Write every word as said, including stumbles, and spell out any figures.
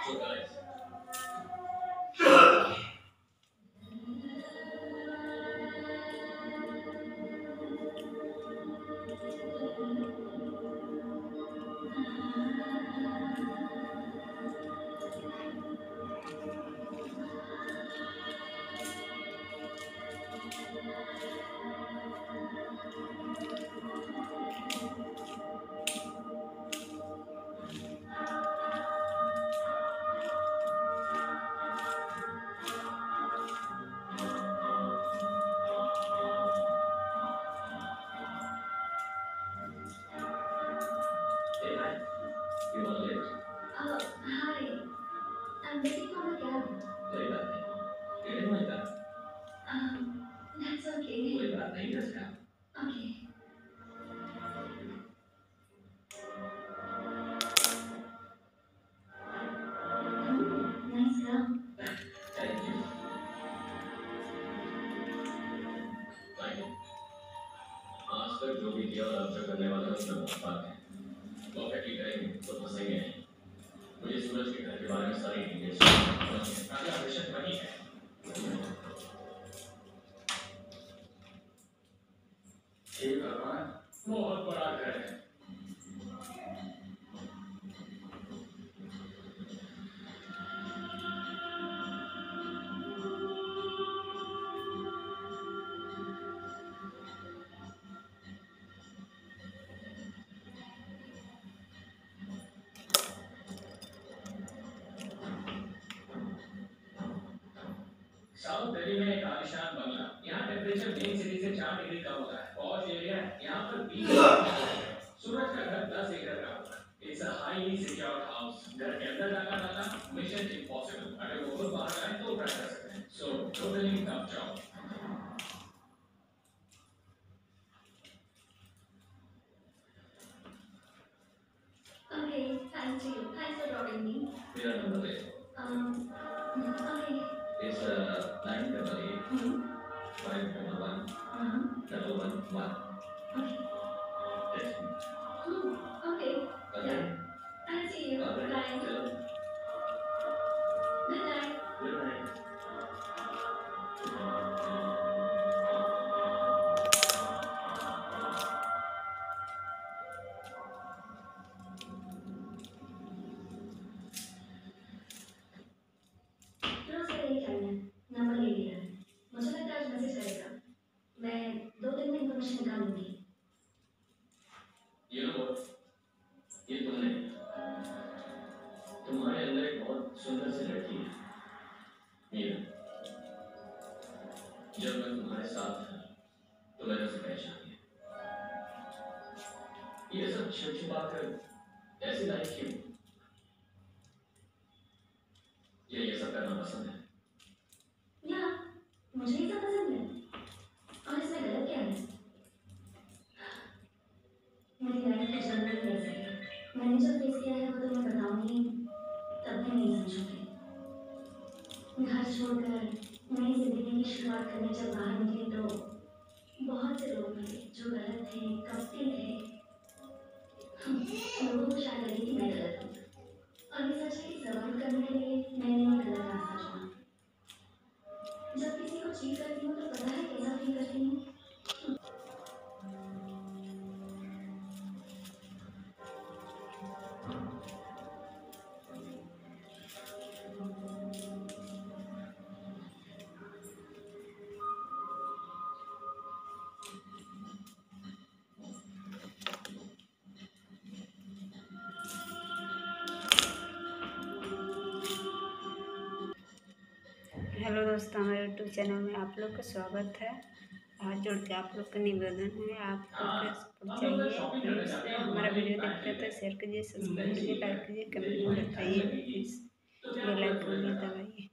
You are late. Uh, Hi. I'm waiting for the cab. कोई बात नहीं, लेकिन मैं इधर Um, that's okay. कोई बात नहीं इसका। Okay. Hmm, nice girl. Thank you, thank you। आज तक जो भी किया और अब तक करने वाला उसमें बहुत फर्क है। परफेक्टली करेंगे तो फंसेंगे नहीं। मुझे सूरज के घर के बारे में सारी डिटेल्स चाहिए। अगला मिशन वही है। ये भगवान बहुत बड़ा घर है। साउथ दिल्ली में एक आलिशान बंगला। यहाँ टेम्परेचर मेन सिटी से चार डिग्री कम होता है। पॉश एरिया है। यहाँ पर बीस सूरज का घर दस एकड़ का होगा। It's a highly secured house. घर के अंदर जाना जाना मिशन इम्पॉसिबल। अगर वो लोग बाहर आए तो ट्राई कर सकते हैं। So totally tough job. Okay, thank you. Thanks for dropping me. मेरा नंबर ले। Um, okay. इस nine double eight Hmm. Five double one Uh-huh. Double one one. Okay. Hmm. Okay. Okay. I'll see you. Alright. Bye. चलो। Good night. Good night. रोज का यही time है। Number ले लिया है। मुझे लगता है आज मैसेज करेगा। मैं दो दिन में इन्फॉर्मेशन निकालूंगी। You know what? ये तुमने तुम्हारे अंदर एक बहुत सुंदर सी लड़की है मीरा। जब मैं तुम्हारे साथ था तो मैंने उसे पहचान लिया। ये सब छिप छिपा कर ऐसी लाइफ क्यों? ये ये सब करना पसंद है। या मुझे ये सब पसंद है। और इसमें गलत क्या है? मेरी लाइफ का जर्नी ही ऐसा है। मैंने जो फेस किया है वो तो मैं बताऊंगी तब भी नहीं समझोगे। घर छोड़कर नई जिंदगी की शुरुआत करने जब बाहर निकली तो बहुत से लोग मिले जो गलत थे, कपटी थे। लोगों को शायद लगे कि मैं गलत हूँ। और ये सच है कि सर्वाइव करने के लिए मैंने ये गलत रास्ता चुना। जब किसी को चीट करती हूँ तो पता है कैसा फील करती हूँ। हेलो दोस्तों, हमारे यूट्यूब चैनल में आप लोग का स्वागत है। हाथ जोड़ के आप लोग का निवेदन है, आप लोग का सपोर्ट चाहिए। प्लीज़ हमारा वीडियो देखते हैं तो शेयर कीजिए, सब्सक्राइब कीजिए, लाइक कीजिए, कमेंट में बताइए। प्लीज़ बेल आइकन भी दबाइए।